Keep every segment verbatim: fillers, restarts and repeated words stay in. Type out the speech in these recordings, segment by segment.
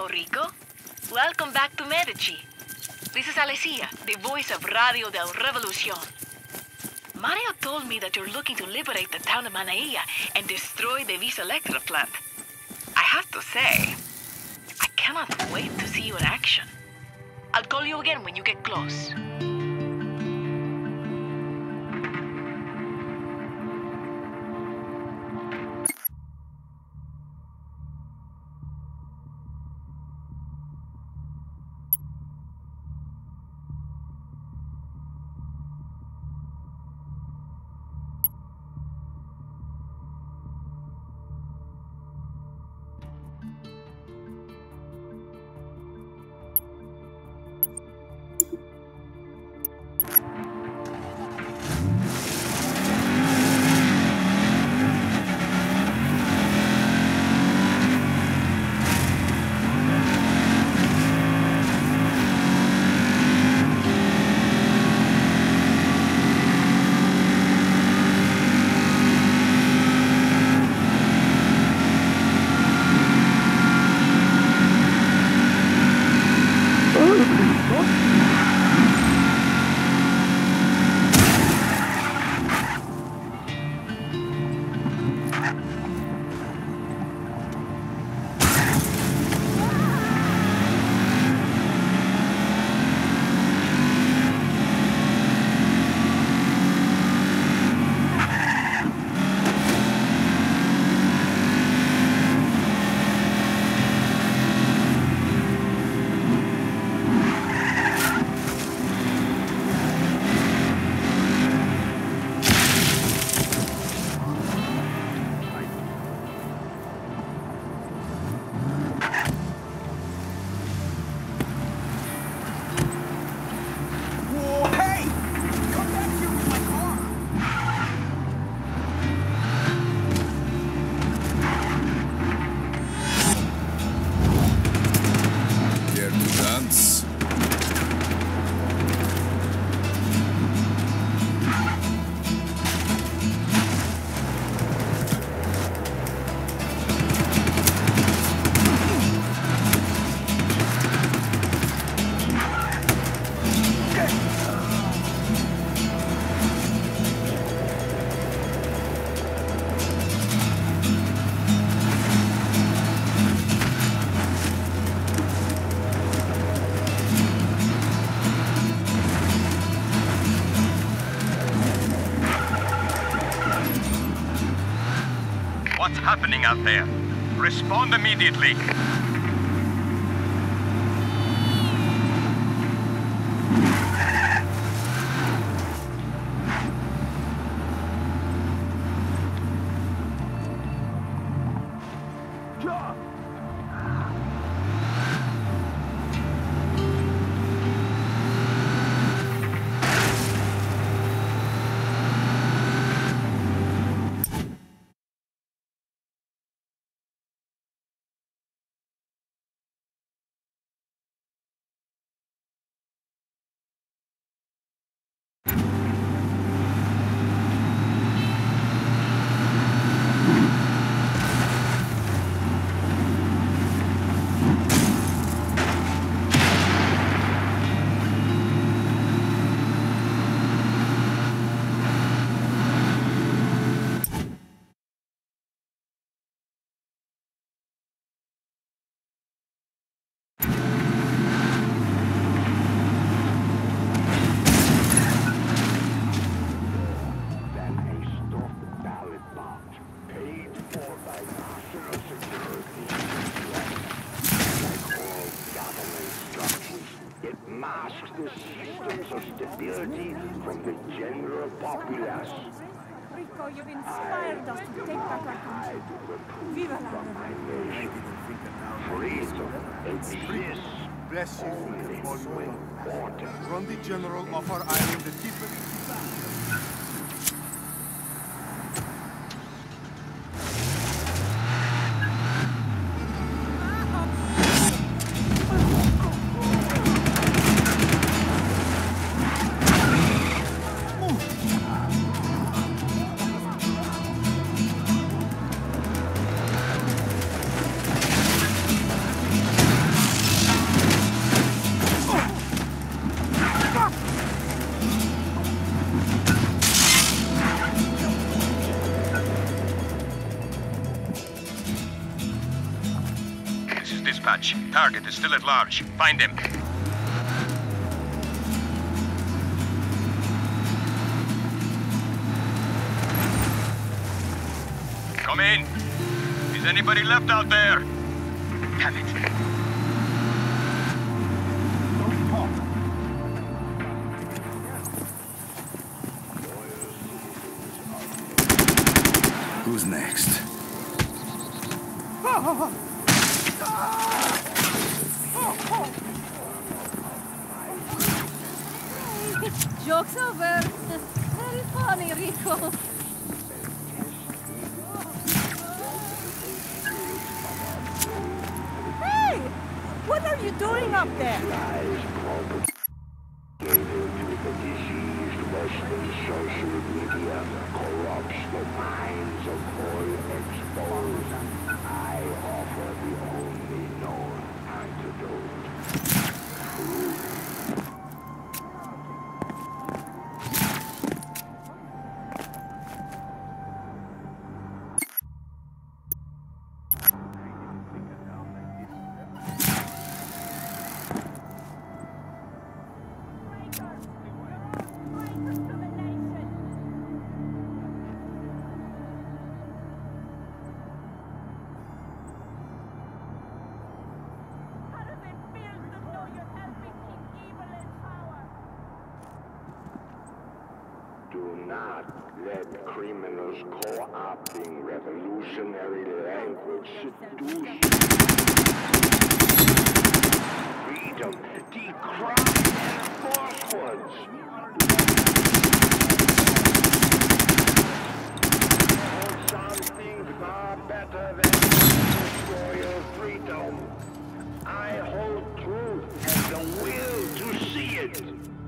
Rico. Welcome back to Medici. This is Alessia, the voice of Radio del Revolucion. Mario told me that you're looking to liberate the town of Manaia and destroy the Vis Electra plant. I have to say, I cannot wait to see you in action. I'll call you again when you get close. What's happening out there? Respond immediately. The systems of stability from the general populace. Rico, you've inspired us to take back our country. Viva la revolution! Freedom exists. Bless you, Only Water. From the general of our island, the deepest. dispatch. Target is still at large. Find him. Come in. Is anybody left out there? Damn it. Who's next? Joke's over. Very funny, Rico. Hey! What are you doing up there? The diseased Western social media corrupts the minds of all exposed. I offer the only known antidote. Do not let criminals co-opting revolutionary language seduce you. Freedom, decry and falsehoods. Hold something far better than destroy your freedom. I hold truth and the will to see it.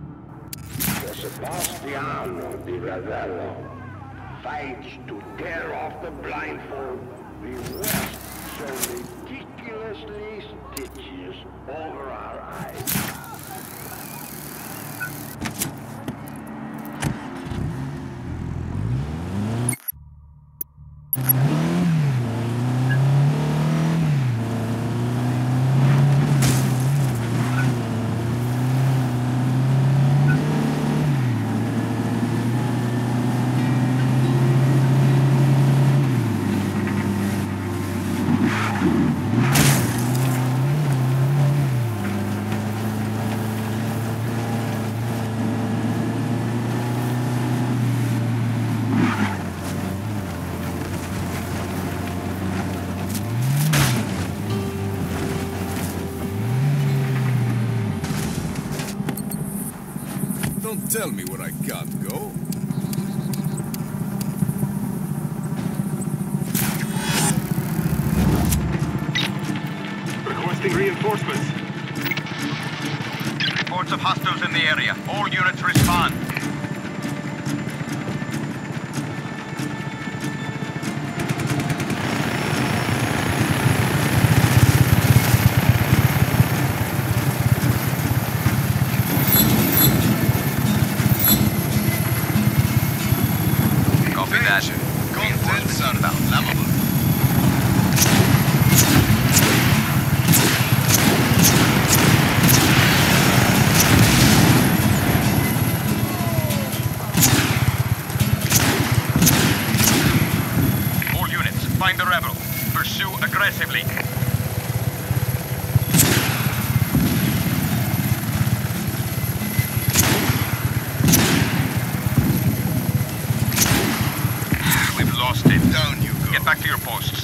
Sebastiano di Ravello fights to tear off the blindfold the West so ridiculously stitches over our eyes. Don't tell me where I can't go. Requesting reinforcements. Reports of hostiles in the area. All units respond. Contents are flammable. All units, find the rebel. Pursue aggressively. Lost it. Down you go. Get back to your posts.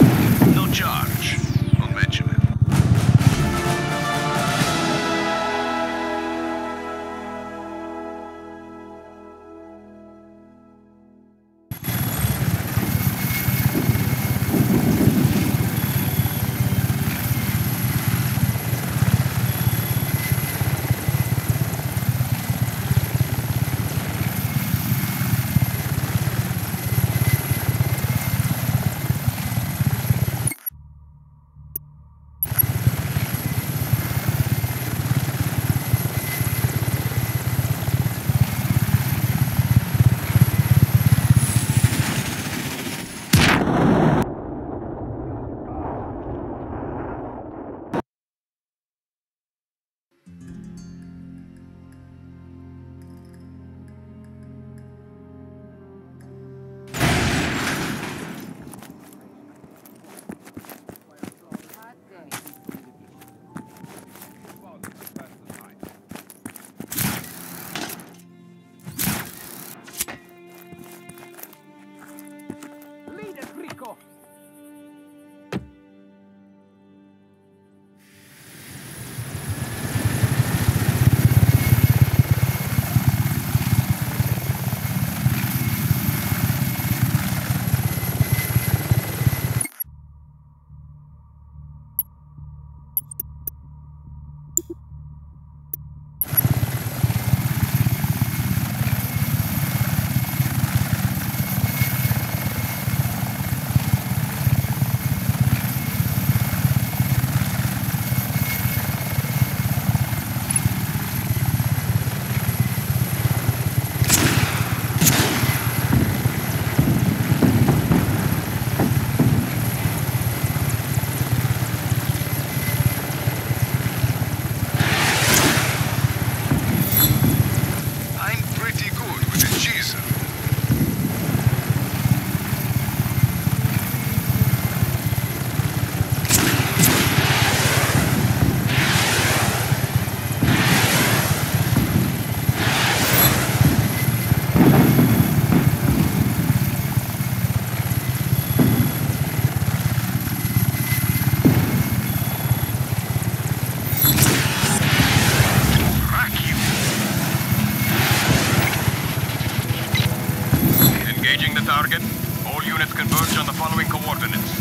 No charge. Don't mention it. target. All units converge on the following coordinates.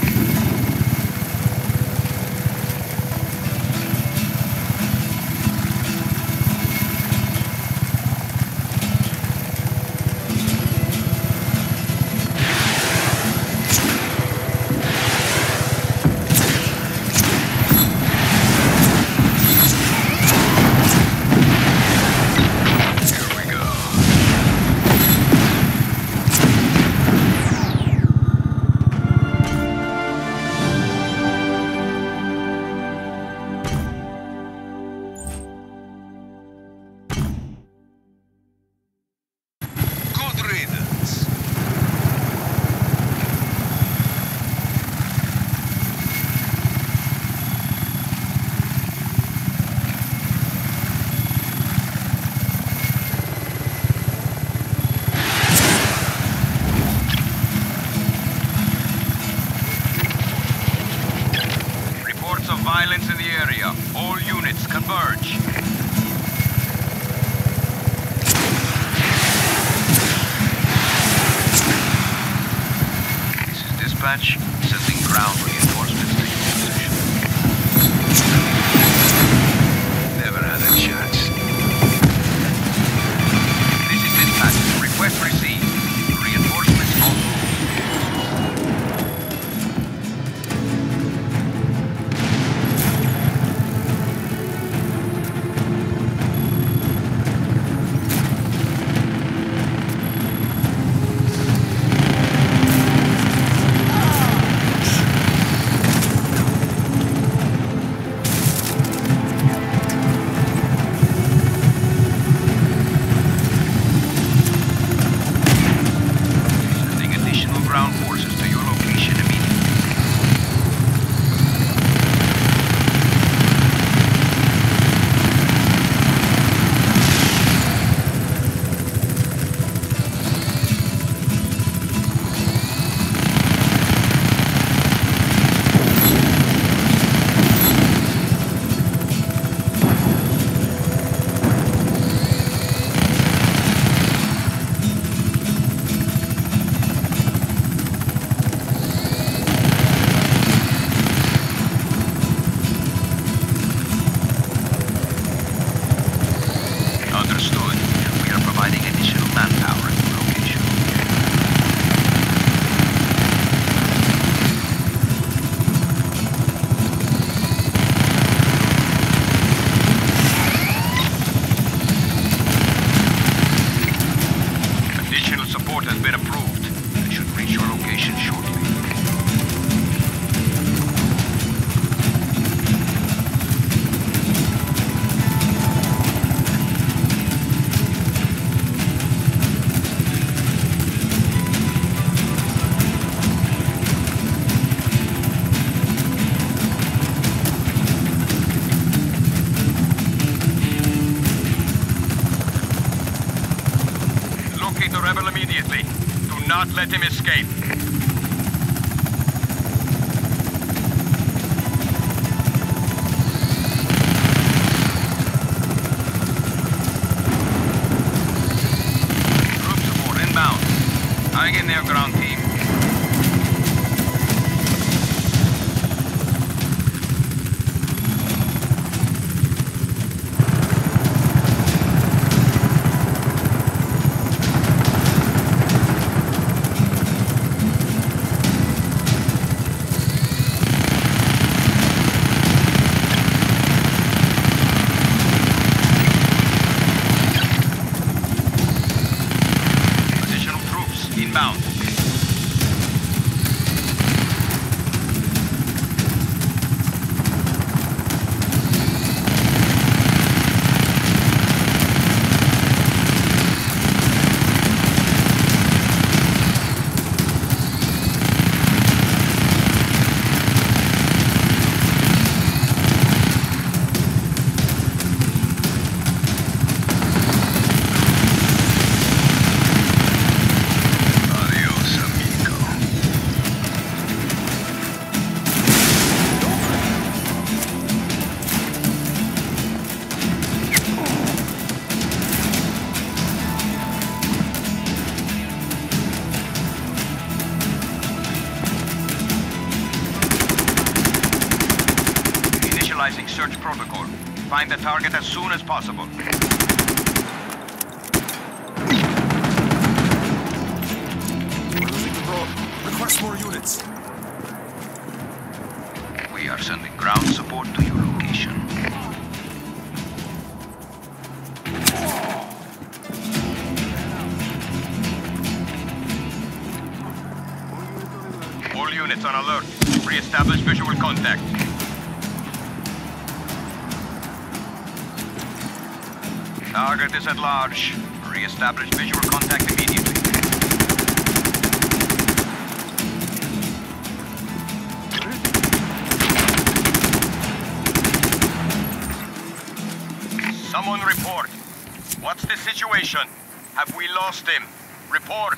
Violence in the area. All units converge. This is dispatch. Sending ground reinforcements to your position. Never had a chance. This is dispatch. Request received. Reinforcements en route. Immediately. Do not let him escape. Group support inbound. Hang in there, ground team. Inbound. find the target as soon as possible. We're losing control. Request more units. We are sending ground support to your location. All units on alert. Re-establish visual contact. Target is at large. Re-establish visual contact immediately. Someone report. What's the situation? Have we lost him? Report.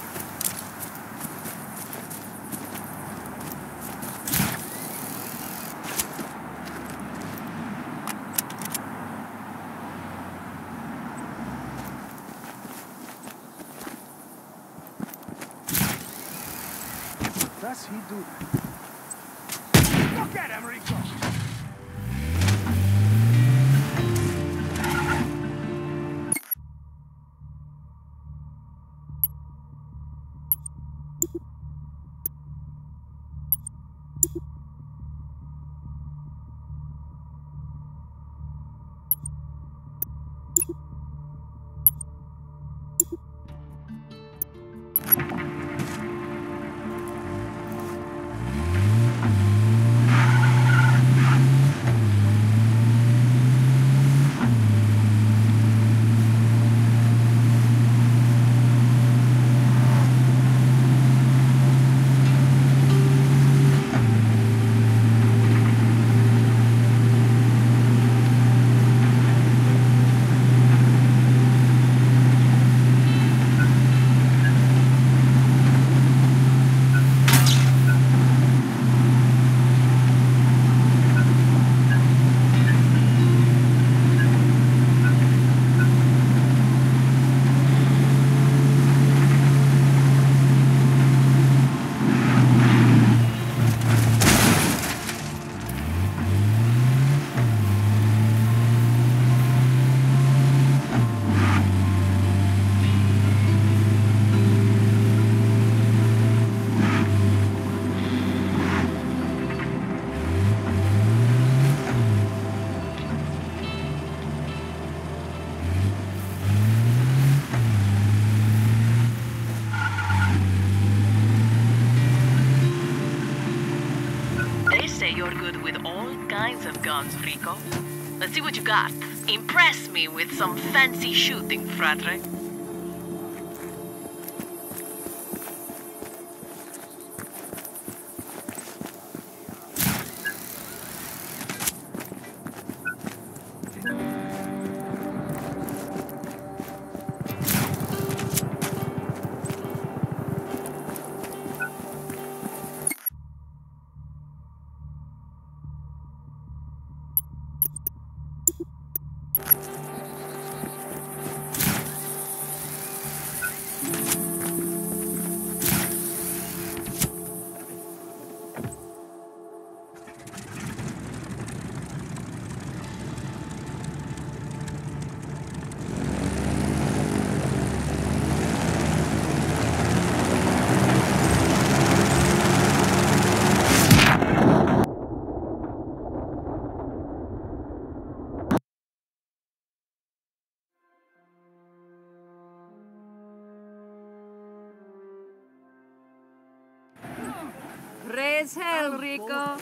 Does he do that? Look at him, Rico! You're good with all kinds of guns, Rico. Let's see what you got. Impress me with some fancy shooting, Fratre. Raise hell, Rico.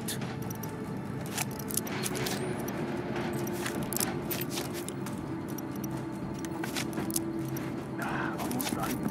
not. Ah, almost done.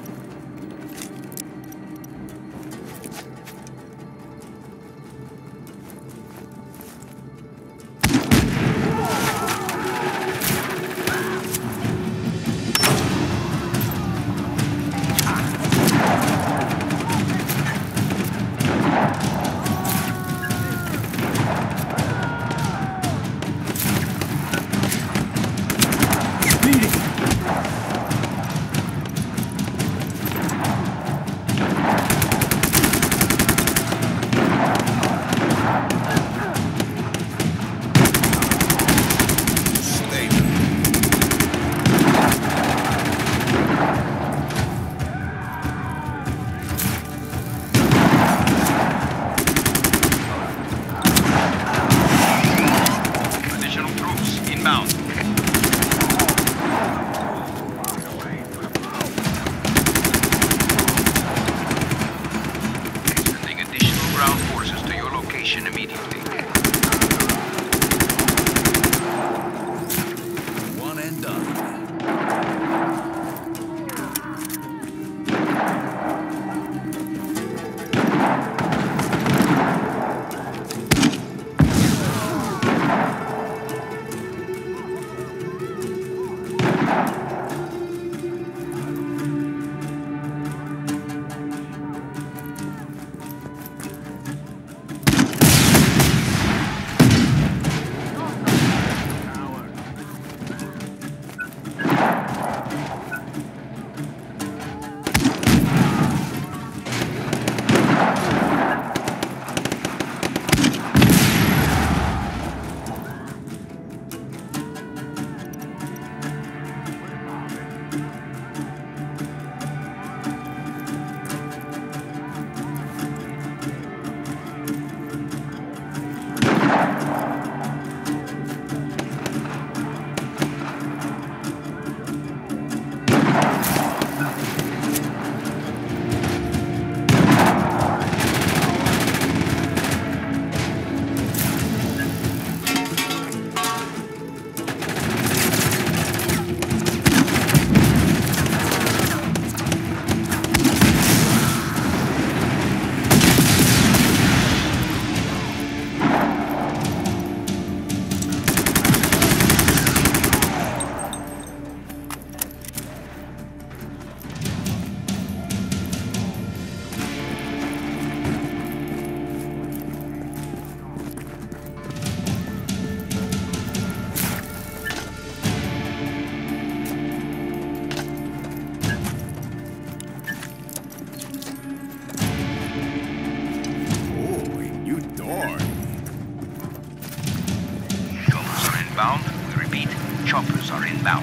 Choppers are inbound.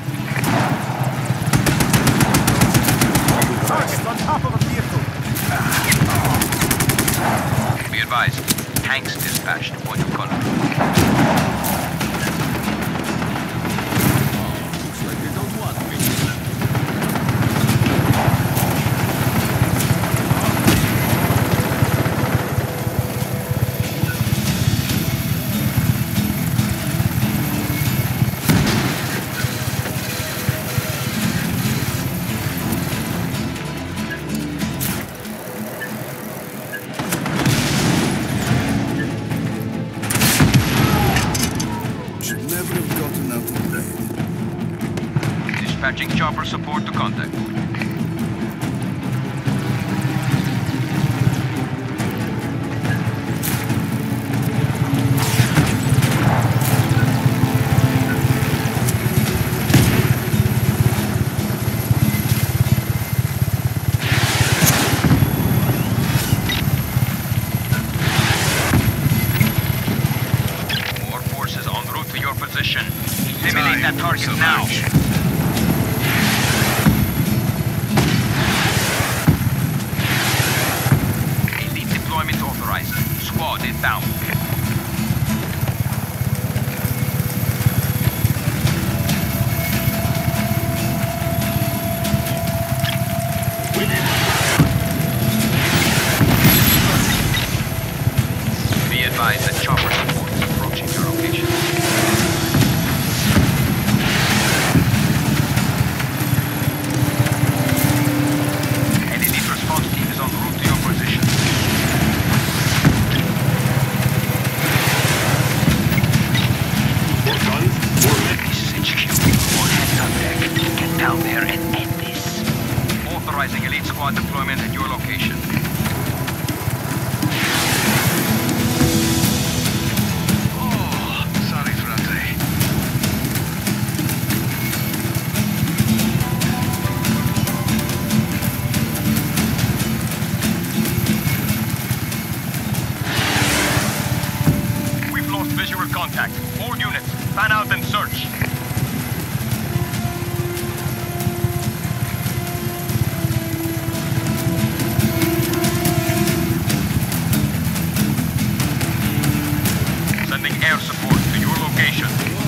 Targets on top of a vehicle. Be advised, tanks dispatched to point of contact. Looks like they don't want me. Dispatching chopper support to contact. More forces en route to your position. Eliminate that target now. Squad inbound. Be advised that down there and end this. Authorizing elite squad deployment at your location. Oh, sorry, frate. We've lost visual contact. All units, fan out and search. Sending air support to your location.